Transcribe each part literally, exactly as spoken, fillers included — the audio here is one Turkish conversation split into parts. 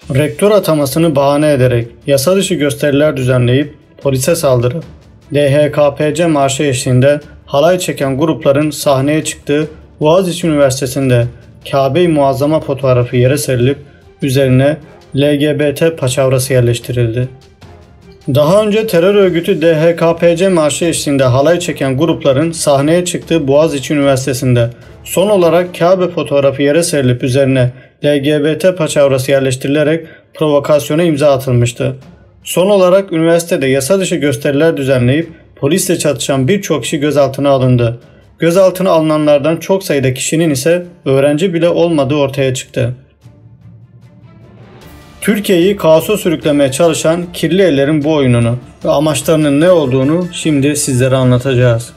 Rektör atamasını bahane ederek yasa dışı gösteriler düzenleyip polise saldırı, D H K P C marşı eşliğinde halay çeken grupların sahneye çıktığı Boğaziçi Üniversitesi'nde Kabe-i Muazzama fotoğrafı yere serilip üzerine L G B T paçavrası yerleştirildi. Daha önce terör örgütü D H K P C marşı eşliğinde halay çeken grupların sahneye çıktığı Boğaziçi Üniversitesi'nde son olarak Kabe fotoğrafı yere serilip üzerine L G B T paçavrası yerleştirilerek provokasyona imza atılmıştı. Son olarak üniversitede yasa dışı gösteriler düzenleyip polisle çatışan birçok kişi gözaltına alındı. Gözaltına alınanlardan çok sayıda kişinin ise öğrenci bile olmadığı ortaya çıktı. Türkiye'yi kaosa sürüklemeye çalışan kirli ellerin bu oyununu ve amaçlarının ne olduğunu şimdi sizlere anlatacağız.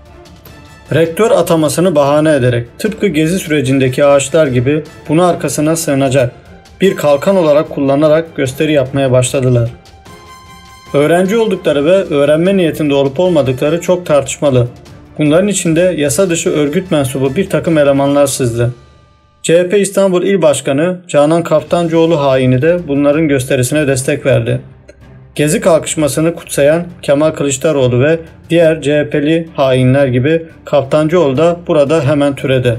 Rektör atamasını bahane ederek tıpkı gezi sürecindeki ağaçlar gibi bunu arkasına sığınacak bir kalkan olarak kullanarak gösteri yapmaya başladılar. Öğrenci oldukları ve öğrenme niyetinde olup olmadıkları çok tartışmalı. Bunların içinde yasa dışı örgüt mensubu bir takım elemanlar sızdı. C H P İstanbul İl Başkanı Canan Kaftancıoğlu haini de bunların gösterisine destek verdi. Gezi kalkışmasını kutsayan Kemal Kılıçdaroğlu ve diğer C H P'li hainler gibi Kaftancıoğlu da burada hemen türedi.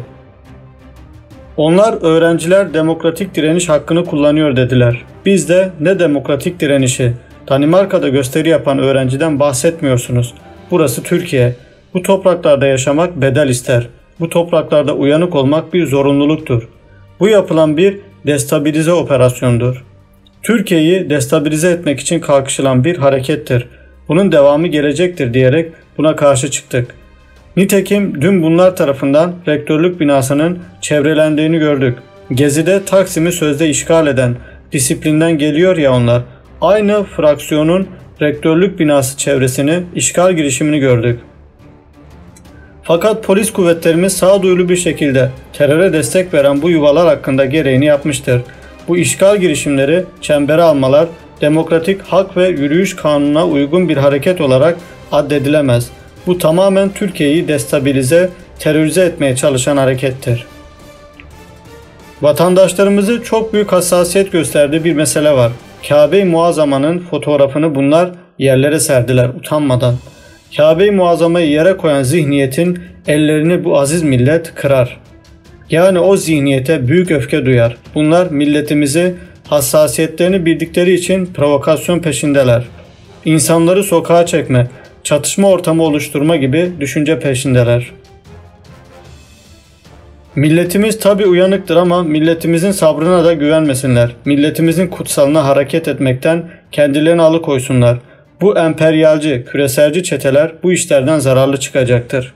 Onlar öğrenciler demokratik direniş hakkını kullanıyor dediler. Biz de ne demokratik direnişi? Danimarka'da gösteri yapan öğrenciden bahsetmiyorsunuz. Burası Türkiye. Bu topraklarda yaşamak bedel ister. Bu topraklarda uyanık olmak bir zorunluluktur. Bu yapılan bir destabilize operasyondur. Türkiye'yi destabilize etmek için kalkışılan bir harekettir. Bunun devamı gelecektir diyerek buna karşı çıktık. Nitekim dün bunlar tarafından rektörlük binasının çevrelendiğini gördük. Gezi'de Taksim'i sözde işgal eden, disiplinden geliyor ya onlar, aynı fraksiyonun rektörlük binası çevresini işgal girişimini gördük. Fakat polis kuvvetlerimiz sağduyulu bir şekilde teröre destek veren bu yuvalar hakkında gereğini yapmıştır. Bu işgal girişimleri çembere almalar demokratik hak ve yürüyüş kanununa uygun bir hareket olarak addedilemez. Bu tamamen Türkiye'yi destabilize, terörize etmeye çalışan harekettir. Vatandaşlarımızı çok büyük hassasiyet gösterdiği bir mesele var. Kabe-i Muazzama'nın fotoğrafını bunlar yerlere serdiler utanmadan. Kabe-i Muazzama'yı yere koyan zihniyetin ellerini bu aziz millet kırar. Yani o zihniyete büyük öfke duyar. Bunlar milletimizi hassasiyetlerini bildikleri için provokasyon peşindeler. İnsanları sokağa çekme, çatışma ortamı oluşturma gibi düşünce peşindeler. Milletimiz tabi uyanıktır ama milletimizin sabrına da güvenmesinler. Milletimizin kutsalına hareket etmekten kendilerini alıkoysunlar. Bu emperyalci, küreselci çeteler bu işlerden zararlı çıkacaktır.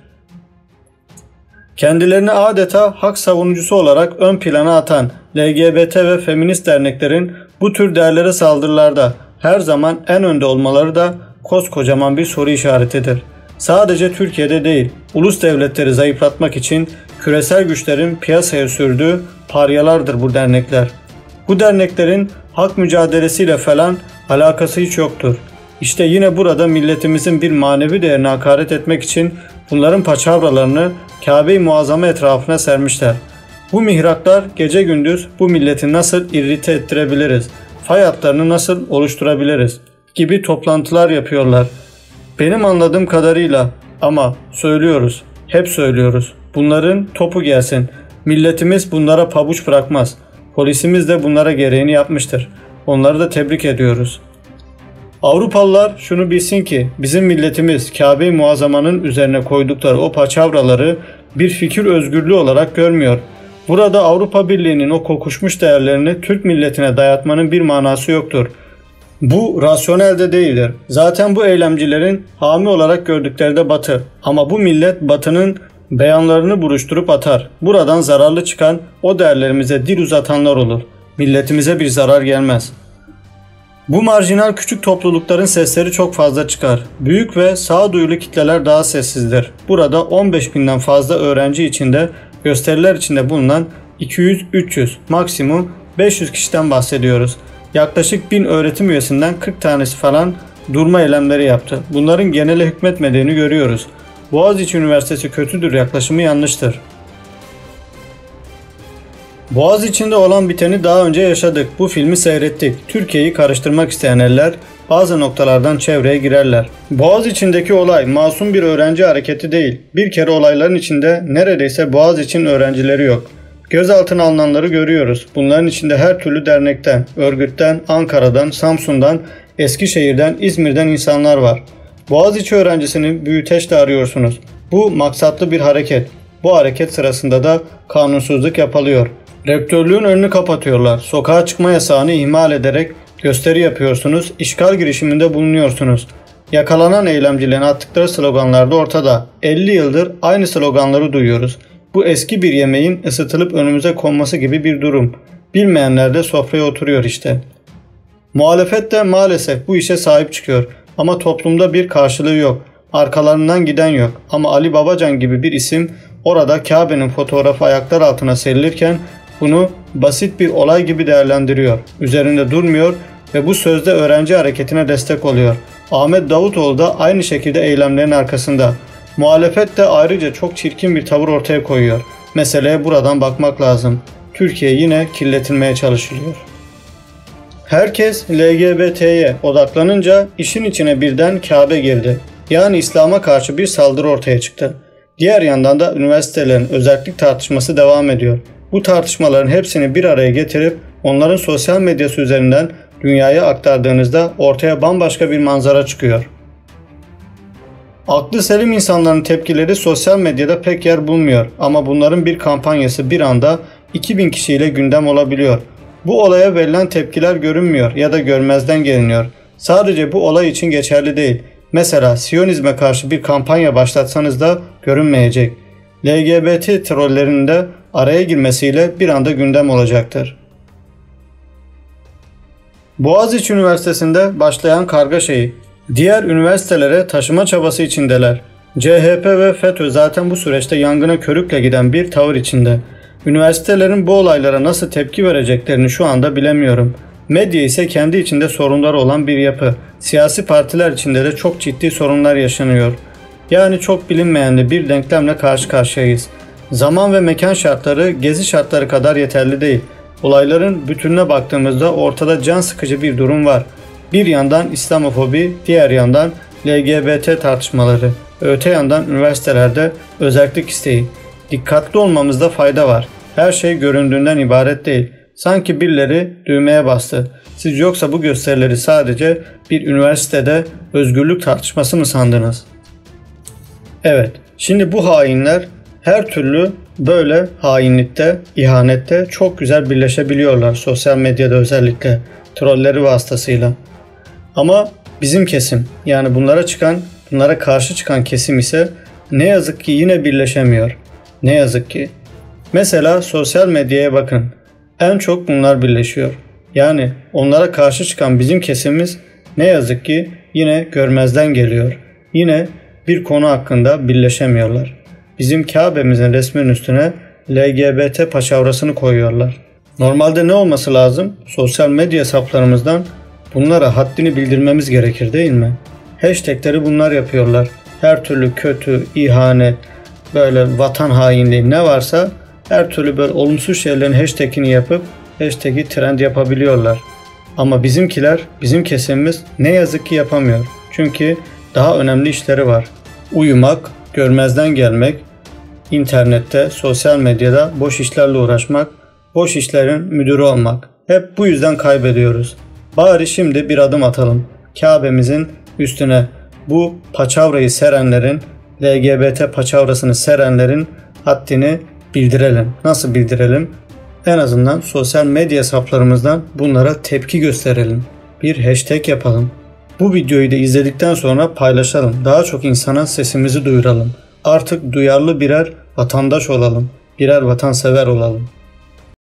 Kendilerini adeta hak savunucusu olarak ön plana atan L G B T ve feminist derneklerin bu tür değerlere saldırılarda her zaman en önde olmaları da koskocaman bir soru işaretidir. Sadece Türkiye'de değil, ulus devletleri zayıflatmak için küresel güçlerin piyasaya sürdüğü paryalardır bu dernekler. Bu derneklerin hak mücadelesiyle falan alakası hiç yoktur. İşte yine burada milletimizin bir manevi değerine hakaret etmek için bunların paçavralarını Kabe-i Muazzama etrafına sermişler. Bu mihraklar gece gündüz bu milleti nasıl irrite ettirebiliriz, fay hatlarını nasıl oluşturabiliriz gibi toplantılar yapıyorlar. Benim anladığım kadarıyla ama söylüyoruz, hep söylüyoruz. Bunların topu gelsin. Milletimiz bunlara pabuç bırakmaz. Polisimiz de bunlara gereğini yapmıştır. Onları da tebrik ediyoruz. Avrupalılar şunu bilsin ki bizim milletimiz Kabe-i Muazzama'nın üzerine koydukları o paçavraları bir fikir özgürlüğü olarak görmüyor. Burada Avrupa Birliği'nin o kokuşmuş değerlerini Türk milletine dayatmanın bir manası yoktur. Bu rasyonel de değildir. Zaten bu eylemcilerin hami olarak gördükleri de Batı. Ama bu millet Batı'nın beyanlarını buruşturup atar. Buradan zararlı çıkan o değerlerimize dil uzatanlar olur. Milletimize bir zarar gelmez. Bu marjinal küçük toplulukların sesleri çok fazla çıkar. Büyük ve sağduyulu kitleler daha sessizdir. Burada on beş binden fazla öğrenci içinde, gösteriler içinde bulunan iki yüz üç yüz, maksimum beş yüz kişiden bahsediyoruz. Yaklaşık bin öğretim üyesinden kırk tanesi falan durma eylemleri yaptı. Bunların genele hükmetmediğini görüyoruz. Boğaziçi Üniversitesi kötüdür yaklaşımı yanlıştır. Boğaz içinde olan biteni daha önce yaşadık. Bu filmi seyrettik. Türkiye'yi karıştırmak isteyen eller bazı noktalardan çevreye girerler. Boğaz içindeki olay masum bir öğrenci hareketi değil. Bir kere olayların içinde neredeyse Boğaz için öğrencileri yok. Gözaltına alınanları görüyoruz. Bunların içinde her türlü dernekten, örgütten, Ankara'dan, Samsun'dan, Eskişehir'den, İzmir'den insanlar var. Boğaziçi öğrencisini büyüteçle arıyorsunuz. Bu maksatlı bir hareket. Bu hareket sırasında da kanunsuzluk yapılıyor. Rektörlüğün önünü kapatıyorlar. Sokağa çıkma yasağını ihmal ederek gösteri yapıyorsunuz. İşgal girişiminde bulunuyorsunuz. Yakalanan eylemcilerin attıkları sloganlar da ortada. elli yıldır aynı sloganları duyuyoruz. Bu eski bir yemeğin ısıtılıp önümüze konması gibi bir durum. Bilmeyenler de sofraya oturuyor işte. Muhalefet de maalesef bu işe sahip çıkıyor. Ama toplumda bir karşılığı yok. Arkalarından giden yok. Ama Ali Babacan gibi bir isim orada Kabe'nin fotoğrafı ayaklar altına serilirken bunu basit bir olay gibi değerlendiriyor. Üzerinde durmuyor ve bu sözde öğrenci hareketine destek oluyor. Ahmet Davutoğlu da aynı şekilde eylemlerin arkasında. Muhalefet de ayrıca çok çirkin bir tavır ortaya koyuyor. Meseleye buradan bakmak lazım. Türkiye yine kirletilmeye çalışılıyor. Herkes L G B T'ye odaklanınca işin içine birden Kabe girdi. Yani İslam'a karşı bir saldırı ortaya çıktı. Diğer yandan da üniversitelerin özellik tartışması devam ediyor. Bu tartışmaların hepsini bir araya getirip onların sosyal medyası üzerinden dünyaya aktardığınızda ortaya bambaşka bir manzara çıkıyor. Aklı selim insanların tepkileri sosyal medyada pek yer bulmuyor ama bunların bir kampanyası bir anda iki bin kişiyle gündem olabiliyor. Bu olaya verilen tepkiler görünmüyor ya da görmezden geliniyor. Sadece bu olay için geçerli değil. Mesela Siyonizme karşı bir kampanya başlatsanız da görünmeyecek. L G B T trollerinin de araya girmesiyle bir anda gündem olacaktır. Boğaziçi Üniversitesi'nde başlayan kargaşayı diğer üniversitelere taşıma çabası içindeler. C H P ve FETÖ zaten bu süreçte yangına körükle giden bir tavır içinde. Üniversitelerin bu olaylara nasıl tepki vereceklerini şu anda bilemiyorum. Medya ise kendi içinde sorunları olan bir yapı. Siyasi partiler içinde de çok ciddi sorunlar yaşanıyor. Yani çok bilinmeyen bir denklemle karşı karşıyayız. Zaman ve mekan şartları gezi şartları kadar yeterli değil. Olayların bütününe baktığımızda ortada can sıkıcı bir durum var. Bir yandan İslamofobi, diğer yandan L G B T tartışmaları, öte yandan üniversitelerde özellik isteği. Dikkatli olmamızda fayda var. Her şey göründüğünden ibaret değil. Sanki birileri düğmeye bastı. Siz yoksa bu gösterileri sadece bir üniversitede özgürlük tartışması mı sandınız? Evet, şimdi bu hainler her türlü böyle hainlikte, ihanette çok güzel birleşebiliyorlar sosyal medyada özellikle trolleri vasıtasıyla. Ama bizim kesim, yani bunlara çıkan, bunlara karşı çıkan kesim ise ne yazık ki yine birleşemiyor. Ne yazık ki. Mesela sosyal medyaya bakın. En çok bunlar birleşiyor. Yani onlara karşı çıkan bizim kesimimiz ne yazık ki yine görmezden geliyor. Yine bir konu hakkında birleşemiyorlar. Bizim Kabe'mizin resminin üstüne L G B T paçavrasını koyuyorlar. Normalde ne olması lazım? Sosyal medya hesaplarımızdan bunlara haddini bildirmemiz gerekir değil mi? Hashtagleri bunlar yapıyorlar. Her türlü kötü, ihanet, böyle vatan hainliği ne varsa her türlü böyle olumsuz şeylerin hashtagini yapıp hashtag'i trend yapabiliyorlar. Ama bizimkiler, bizim kesimimiz ne yazık ki yapamıyor. Çünkü daha önemli işleri var. Uyumak, görmezden gelmek, internette, sosyal medyada boş işlerle uğraşmak, boş işlerin müdürü olmak. Hep bu yüzden kaybediyoruz. Bari şimdi bir adım atalım. Kabe'mizin üstüne bu paçavrayı serenlerin, L G B T paçavrasını serenlerin haddini bildirelim. Nasıl bildirelim? En azından sosyal medya hesaplarımızdan bunlara tepki gösterelim. Bir hashtag yapalım. Bu videoyu da izledikten sonra paylaşalım. Daha çok insana sesimizi duyuralım. Artık duyarlı birer vatandaş olalım. Birer vatansever olalım.